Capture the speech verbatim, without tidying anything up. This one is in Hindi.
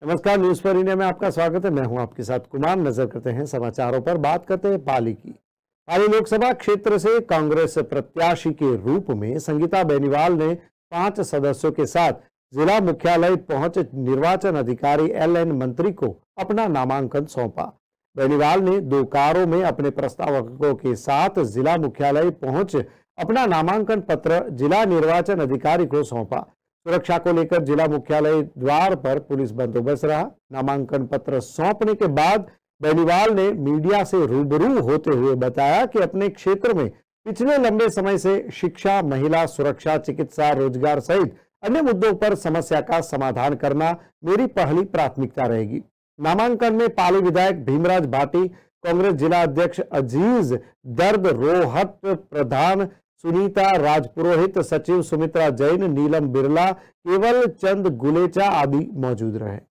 नमस्कार, न्यूज पर इंडिया में आपका स्वागत है। मैं हूं आपके साथ कुमार। नजर करते हैं समाचारों पर। बात करते हैं पाली की। पाली लोकसभा क्षेत्र से कांग्रेस प्रत्याशी के रूप में संगीता बेनीवाल ने पांच सदस्यों के साथ जिला मुख्यालय पहुंच निर्वाचन अधिकारी एल एन मंत्री को अपना नामांकन सौंपा। बेनीवाल ने दो कारों में अपने प्रस्तावकों के साथ जिला मुख्यालय पहुंच अपना नामांकन पत्र जिला निर्वाचन अधिकारी को सौंपा। सुरक्षा को लेकर जिला मुख्यालय द्वार पर पुलिस बंदोबस्त रहा। नामांकन पत्र सौंपने के बाद बेनीवाल ने मीडिया से रूबरू होते हुए बताया कि अपने क्षेत्र में पिछले लंबे समय से शिक्षा, महिला सुरक्षा, चिकित्सा, रोजगार सहित अन्य मुद्दों पर समस्या का समाधान करना मेरी पहली प्राथमिकता रहेगी। नामांकन में पाली विधायक भीमराज भाटी, कांग्रेस जिला अध्यक्ष अजीज दर्द रोहट, प्रधान सुनीता राजपुरोहित, सचिव सुमित्रा जैन, नीलम बिरला, केवल चंद गुलेचा आदि मौजूद रहे।